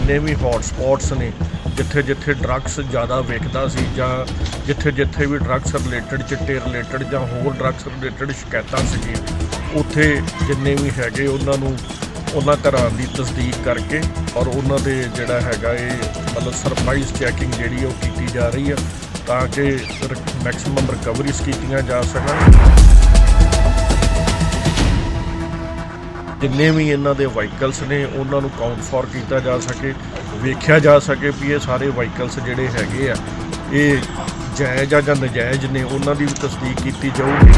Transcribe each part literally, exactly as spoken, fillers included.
जिन्ने भी hot spots ने जिथे जिथे ड्रग्स ज़्यादा विकदा सी जां जिथे जिथे भी ड्रग्स रिलेटेड चिट्टे रिलेटेड जां होर ड्रग्स रिलेटेड शिकायतां सीगीआं उत्थे जिन्ने भी हैगे उन्हां नूं उन्हां घरां दी तस्दीक करके और उन्हां दे जिहड़ा हैगा ये मतलब सरप्राइज़ चैकिंग जिहड़ी ओह कीती जा रही है ताकि मैक्सिमम रिकवरीज कीतियां जा सकन। जिन्ने भी इन्हां दे वाहीकल्स ने उन्हां नूं काउंट फॉर किया जा सके वेख्या जा सके भी ये सारे वाहीकल्स जिहड़े हैगे आ ये जायज़ आ जां नजायज़ ने उन्हां दी भी तस्दीक की जाऊगी।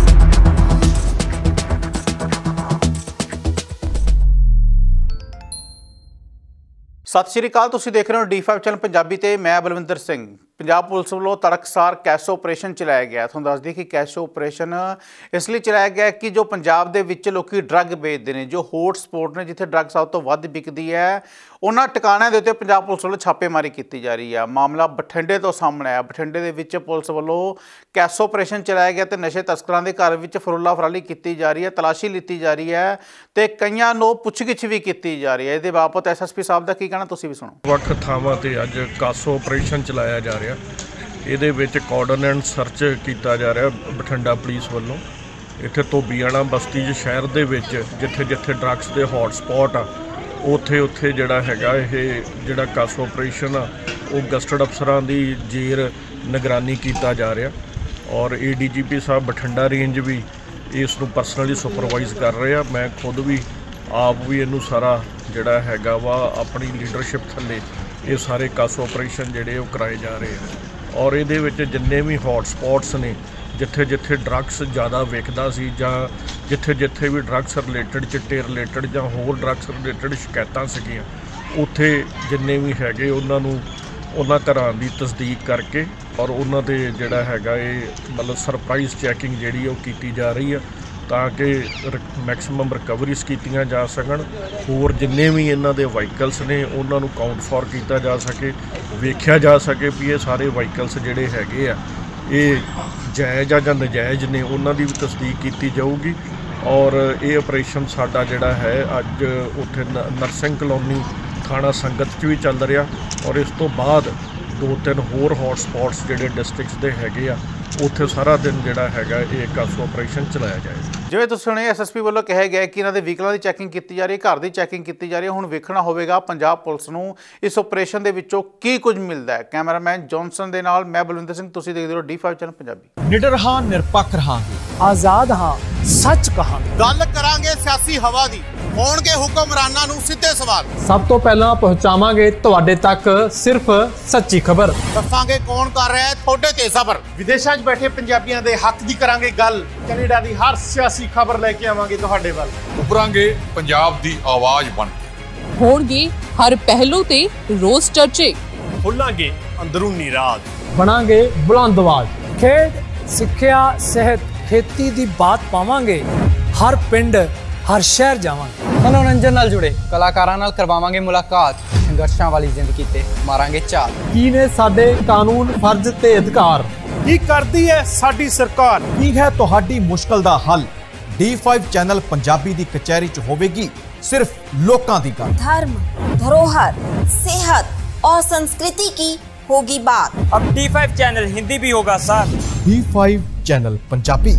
सत श्री अकाल, तुसीं देख रहे हो डी फाइव चैनल पंजाबी ते मैं बलविंदर सिंह। पंजाब पुलिस वालों तड़कसार कैश ऑपरेशन चलाया गया। तुहानूं दस दी कि कैश ऑपरेशन इसलिए चलाया गया कि जो पंजाब दे विच लोकी ड्रग बेचते हैं, जो हॉट स्पॉट ने जिथे ड्रग सब तो वध विकदी है, उन्हां ठिकाणिਆਂ ਦੇ ਉੱਤੇ पंजाब पुलिस वालों छापेमारी की जा रही है। मामला बठिंडे तो सामने आया। बठिंडे ਦੇ ਵਿੱਚ पुलिस वालों कैश ऑपरेशन चलाया गया तो नशे तस्करां ਦੇ ਘਰ ਵਿੱਚ ਫਰੋਲਾ ਫਰਾਲੀ की जा रही है, तलाशी ली जा रही है तो कईयां ਨੂੰ ਪੁੱਛਗਿੱਛ ਵੀ की जा रही है। ਇਹਦੇ ਬਾਬਤ एस एस पी साहब का की कहना तुसीं भी सुणो। ਵੱਖ ਥਾਵਾਂ ਤੇ ਅੱਜ ਕਾਸ ਆਪਰੇਸ਼ਨ ਚਲਾਇਆ ਜਾ ਰਿਹਾ। ਇਹਦੇ ਵਿੱਚ ਕੋਆਰਡੀਨੇਟ ਸਰਚ ਕੀਤਾ ਜਾ ਰਿਹਾ ਬਠਿੰਡਾ ਪੁਲਿਸ ਵੱਲੋਂ। ਇੱਥੇ ਧੋਬੀਆਣਾ ਬਸਤੀ 'ਚ ਸ਼ਹਿਰ ਦੇ ਵਿੱਚ ਜਿੱਥੇ ਜਿੱਥੇ ਡਰੱਗਸ ਦੇ ਹੌਟ ਸਪੌਟ ਆ ਉੱਥੇ ਉੱਥੇ ਜਿਹੜਾ ਹੈਗਾ ਇਹ ਜਿਹੜਾ ਕਾਸ ਆਪਰੇਸ਼ਨ ਆ ਉਹ ਗਸਟਡ ਅਫਸਰਾਂ ਦੀ ਜੇਰ ਨਿਗਰਾਨੀ ਕੀਤਾ ਜਾ ਰਿਹਾ ਔਰ A D G P Sahib Bathinda range ਵੀ ਇਸ ਨੂੰ ਪਰਸਨਲੀ ਸੁਪਰਵਾਈਜ਼ ਕਰ ਰਹੇ ਆ। ਮੈਂ ਖੁਦ ਵੀ ਆਪ ਵੀ ਇਹਨੂੰ ਸਾਰਾ ਜਿਹੜਾ ਹੈਗਾ ਵਾ ਆਪਣੀ ਲੀਡਰਸ਼ਿਪ ਥੱਲੇ ਇਹ ਸਾਰੇ ਕਾਸ ਆਪਰੇਸ਼ਨ ਜਿਹੜੇ ਉਹ ਕਰਾਏ ਜਾ ਰਹੇ ਆ ਔਰ ਇਹਦੇ ਵਿੱਚ ਜਿੰਨੇ ਵੀ ਹੌਟ ਸਪੌਟਸ ਨੇ ਜਿੱਥੇ ਜਿੱਥੇ ਡਰੱਗਸ ज़्यादा विकदा सी जां जिथे जिथे भी ड्रग्स रिलेटेड चिट्टे रिलेटेड जां होर ड्रग्स रिलेटेड शिकायतां सीगीआं उत्थे जिन्ने भी हैगे उन्हां नूं उन्हां घरां दी तस्दीक करके और उन्हां दे जिहड़ा हैगा ये मतलब सरप्राइज़ चैकिंग जिहड़ी ओह कीती जा रही है ताकि मैक्सिमम रिकवरीज कीतियां जा सकन। होर जिन्ने भी इन्हां दे वाहीकल्स ने उन्हां नूं काउंट फॉर किया जा सके वेख्या जा सके भी ये सारे वाहीकल्स जिहड़े हैगे आ ये जायज़ आ जां नजायज़ ने उन्हां दी भी तस्दीक की जाऊगी और ये ऑपरेशन साडा जिहड़ा है अज उत्थे नरसिंह कलोनी थाणा संगत च भी चल रहा और इस तो बाद दो तीन होर हॉट स्पॉट्स जिहड़े डिस्ट्रिक्ट्स दे हैगे आ उत्थे सारा दिन जिहड़ा हैगा ये कासो ऑपरेशन चलाया जाएगा। जिवें तुसीं सुणिया एस एस पी ਵੱਲੋਂ कहा गया कि इन्हां दे व्हीकलां ਦੀ ਚੈਕਿੰਗ ਕੀਤੀ ਜਾ ਰਹੀ, ਘਰ ਦੀ ਚੈਕਿੰਗ ਕੀਤੀ ਜਾ ਰਹੀ। ਹੁਣ ਵੇਖਣਾ ਹੋਵੇਗਾ ਪੰਜਾਬ ਪੁਲਿਸ ਨੂੰ ਇਸ ਆਪਰੇਸ਼ਨ ਦੇ ਵਿੱਚੋਂ ਕੀ ਕੁਝ ਮਿਲਦਾ ਹੈ। ਕੈਮਰਾਮੈਨ ਜੌਨਸਨ ਦੇ ਨਾਲ ਮੈਂ ਬਲਵਿੰਦਰ ਸਿੰਘ, ਤੁਸੀਂ ਦੇਖਦੇ ਹੋ ਡੀ ਫਾइव ਚੈਨਲ ਪੰਜਾਬੀ। ਨਿਡਰ ਹਾਂ, ਨਿਰਪੱਖ ਰਹਾਂਗੇ, ਆਜ਼ਾਦ ਹਾਂ, ਸੱਚ ਕਹਾਂਗੇ। ਗੱਲ ਕਰਾਂਗੇ ਸਿਆਸੀ ਹਵਾ ਦੀ, ਹੋਣਗੇ ਹੁਕਮਰਾਨਾਂ ਨੂੰ ਸਿੱਧੇ ਸਵਾਲ। ਸਭ ਤੋਂ ਪਹਿਲਾਂ ਪਹੁੰਚਾਵਾਂਗੇ ਤੁਹਾਡੇ ਤੱਕ ਸਿਰਫ ਸੱਚੀ ਖਬਰ। ਦੱਸਾਂਗੇ ਕੌਣ ਕਰ ਰਿਹਾ ਹੈ ਤੁਹਾਡੇ ਤੇ ਸਬਰ। ਵਿਦੇਸ਼ਾਂ 'ਚ ਬੈਠੇ ਪੰਜਾਬੀਆਂ ਦੇ ਹੱਕ ਦੀ ਕਰਾਂਗੇ ਗੱਲ। ਕੈਨੇਡਾ ਦੀ ਹਰ ਸਿਆਸੀ ਖਬਰ ਲੈ ਕੇ ਆਵਾਂਗੇ ਤੁਹਾਡੇ ਵੱਲ। ਉਭਰਾਂਗੇ ਪੰਜਾਬ ਦੀ ਆਵਾਜ਼ ਬਣ ਕੇ। ਹੋਣਗੇ ਹਰ ਪਹਿਲੂ ਤੇ ਰੋਜ਼ ਚਰਚੇ। ਖੋਲਾਂਗੇ ਅੰਦਰੂਨੀ ਰਾਜ। ਬਣਾਂਗੇ ਬੁਲੰਦ ਆਵਾਜ਼। ਖੇਡ, ਸਿੱਖਿਆ, ਸਿਹਤ, ਖੇਤੀ ਦੀ ਬਾਤ ਪਾਵਾਂਗੇ। ਹਰ ਪਿੰਡ, ਹਰ ਸ਼ਹਿਰ ਜਾਵਾਂਗੇ। मनोरंजन नाल जुड़े कलाकारां नाल करवावांगे मुलाकात। संघर्षां वाली जिंदगी ते मारांगे चाल। की ने साडे कानून, फर्ज ते अधिकार, की करदी है साडी सरकार, की है तुहाडी मुश्किल दा हल। डी फाइव चैनल पंजाबी दी कचहरी च होवेगी सिर्फ लोकां दी गल। धर्म, धरोहर, सेहत और संस्कृति की होगी बात। अब डी फाइव चैनल हिंदी भी होगा sir. D five channel Punjabi,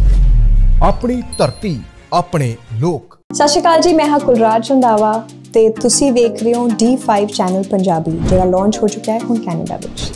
अपनी धरती, अपने लोक। सत श्री अकाल जी, मैं हाँ कुलराज रंधावा ते तुसी देख रहे हो डी फाइव चैनल पंजाबी, जो लॉन्च हो चुका है हुण कैनेडा विच।